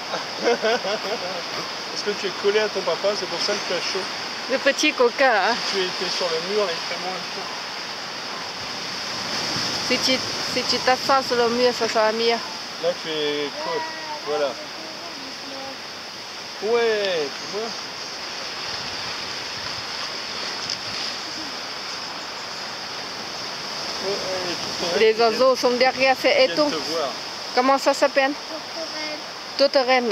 Parce que tu es collé à ton papa, c'est pour ça que tu as chaud. Le petit coca. Hein. Si tu étais sur le mur, là, il ferait moins chaud. Si tu t'assois sur le mur, ça sera mieux. Là, tu es collé. Voilà. Ouais, tu vois. Les oiseaux sont derrière ces étaux. Comment ça s'appelle? Tourterelle.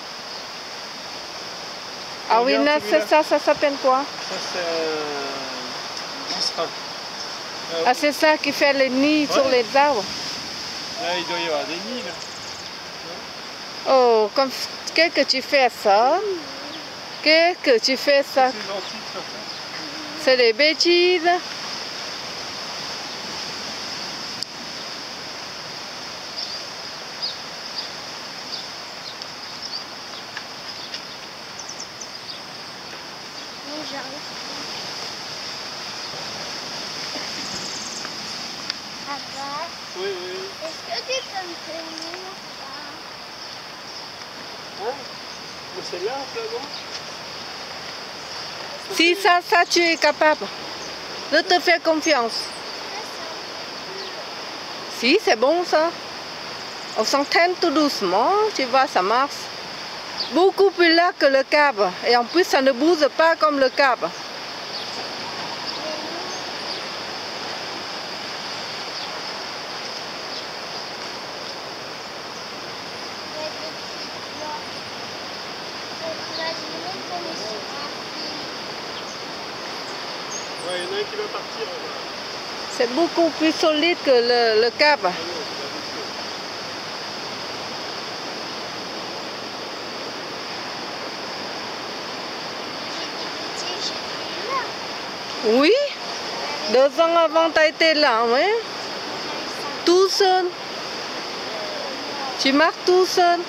Ah oui, là, c'est ça s'appelle quoi? Ça, c'est un gisserin. Ah, c'est ça qui fait les nids sur les arbres. Là, il doit y avoir des nids, là. Oh, qu'est-ce que tu fais ça? Qu'est-ce que tu fais ça? C'est des bêtises. Papa, oui, oui. Est-ce que tu peux me prévenir? Hein? Mais c'est là, là-bas? Si ça, tu es capable. Je te fais confiance. Si, c'est bon ça. On s'entraîne tout doucement, tu vois, ça marche. Beaucoup plus là que le câble. Et en plus, ça ne bouge pas comme le câble. Ouais, il y en a un qui va partir. C'est beaucoup plus solide que le câble. Oui, 2 ans avant, tu as été là, oui. Tout seul. Tu marches tout seul.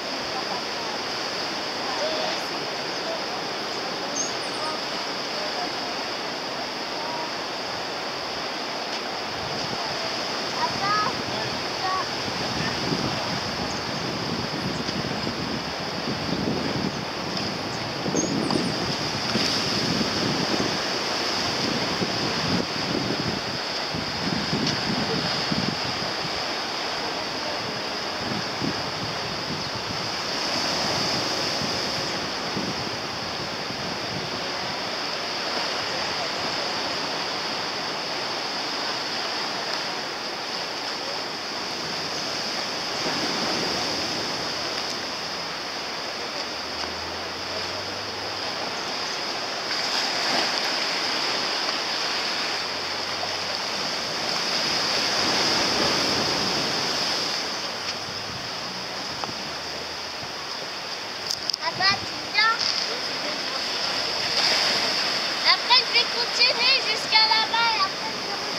Après, je vais continuer jusqu'à là-bas et après,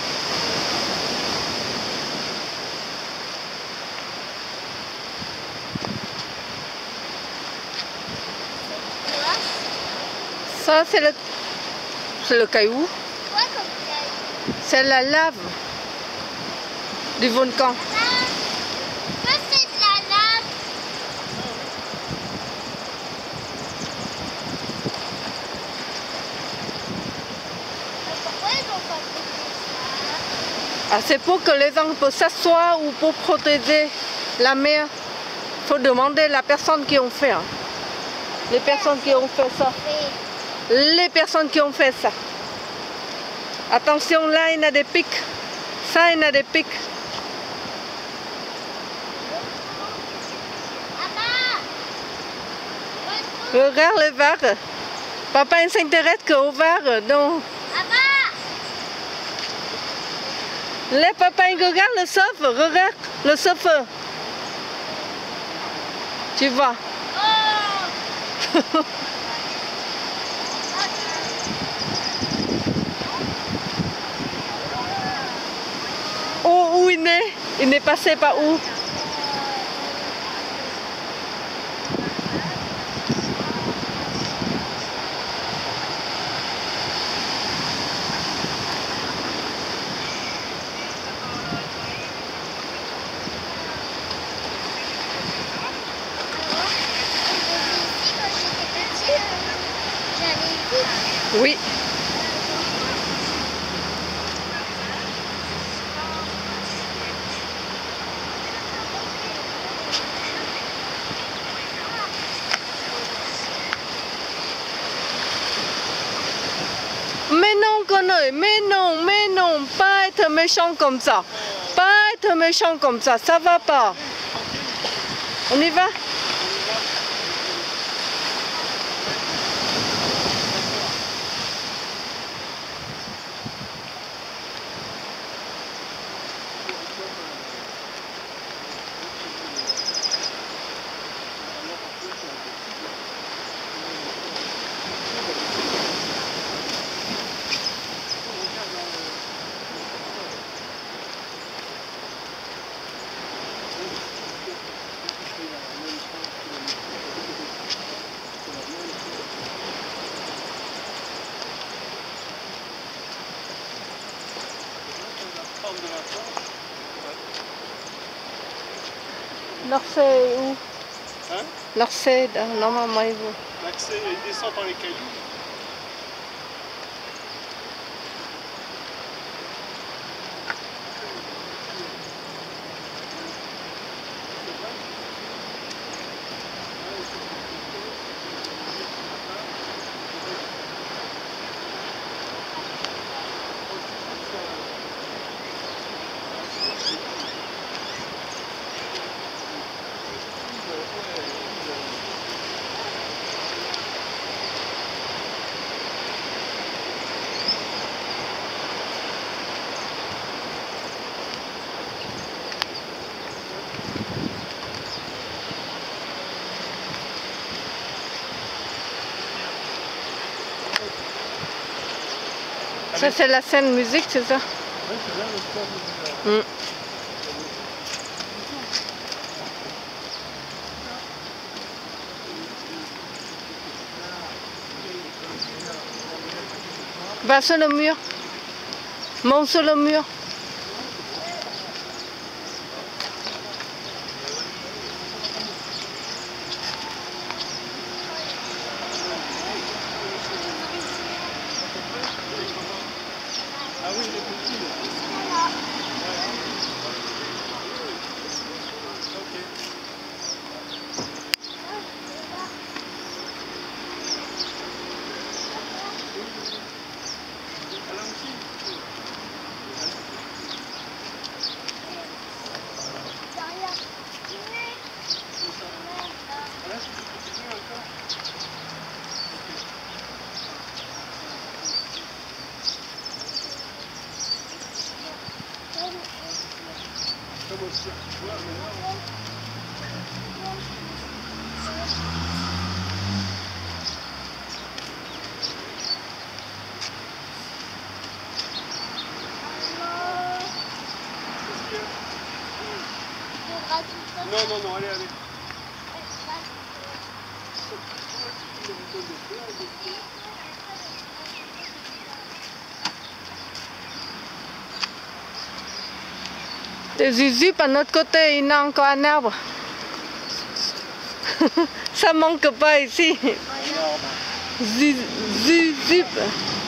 Ça, c'est le caillou. quoi comme caillou? C'est la lave du volcan. Ça, c'est de la lave. Pourquoi ils ont pas fait ça? Ah, c'est pour que les gens puissent s'asseoir ou pour protéger la mer. Il faut demander à la personne qui ont fait. Hein. Les personnes qui ont fait ça. Les personnes qui ont fait ça. Attention, là, il y a des pics. Ça, il y a des pics. Regarde le verre. Papa, il s'intéresse qu'au verre. Donc... Les papa, il regarde le surf. Regarde le surfeur. Tu vois. Où il est? Il est passé par où? Oui. Mais non, Connor, mais non, pas être méchant comme ça. Pas être méchant comme ça va pas. On y va? L'accès est où? Hein? L'accès, normalement, il va. L'accès, il descend par les cailloux. Ça, c'est la scène musique, c'est ça? Oui, c'est là le sport. Va sur le mur. Monte sur le mur. Ah oui, il est petit. Non, non, non, allez, allez. Des zuzupes à notre côté, il y a encore un arbre. Ça manque pas ici. Zuzupes.